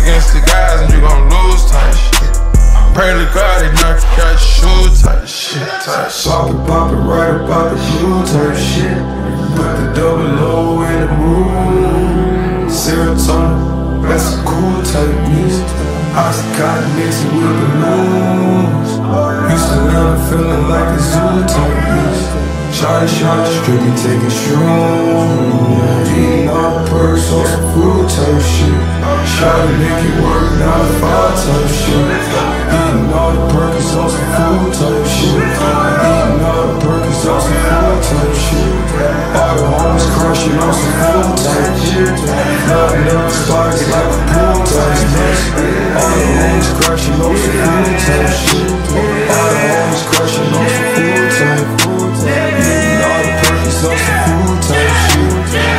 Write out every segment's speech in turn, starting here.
against the guys and you gon' lose type shit. Pray to God they knock you out your shoes type shit. Pop it right about the blue type shit. Put the double O in the room. Serotonin, that's a cool type music. Oxycontin mixing with the moons. Houston now feeling like a zoo type music. Shawty, stripping, taking shrooms. Eating all the perks on some food type shit. Shawty make it work, not a fall type shit. Eating all the perks on some food type shit. Eating all the perks on some food type shit. All the homies crushing on some food type shit. Nothing else sparks like a pool type shit. All the homies crushing on some food type shit. All the homies crushing on some food type. Eating all the perks on some food type shit.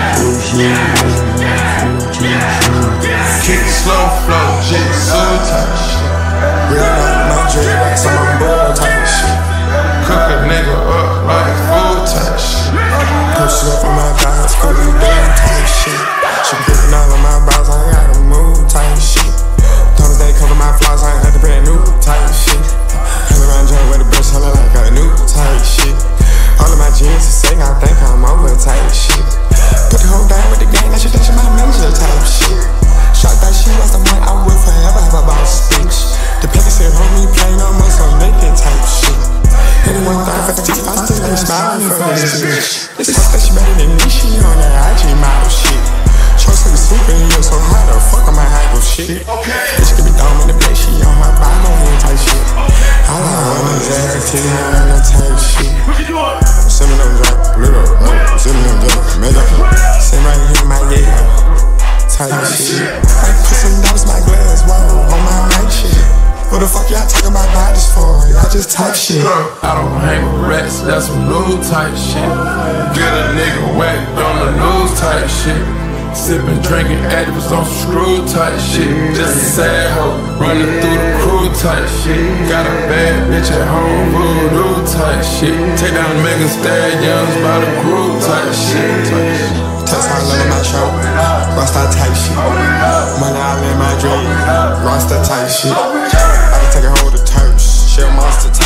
Kick slow flow, jitsu type shit. Real like my dream, like some umbrella type shit. Cook a nigga up like food type shit. Push up in my thighs, cook me down type shit. She putting all of my balls, I gotta move type shit. Told her they cover my flaws, I had to brand new type shit. Hang around joint with the bitch, holla like a new type shit. All of my jeans are sick, I think I'm over type shit. Put the whole down with the gang, that's your my manager type shit. Shot that shit was the one I would forever have a boss bitch. The picker said, homie, play no more, so naked type shit. Anyone thought for the teeth, I still ain't smiling for this bitch. This fuck that she better than me, she on that IG model shit. Chose to be superhero, so how the fuck am I high with shit? Bitch could be dumb in the place, she on my bottom and type shit. All I want is everything on that type shit. Send me them drop, little, send me them drop, make up. Send right here in my yeah, type shit. I put some dollars in my glass, whoa, on my right shit. What the fuck y'all talking about bodies for? Y'all just type shit. I don't hang with rats, that's some new type shit. Get a nigga whacked on the news type shit. Sippin', drinking, activists on some screw type shit. Just a sad hoe, running through the crew type shit. Got a bad bitch at home, voodoo type shit. Take down Megan Stallions by the crew type shit. Touch all over my show, Rasta type shit. Money all in my dream, Rasta type shit. I can take a hold of Turks, shell monster type.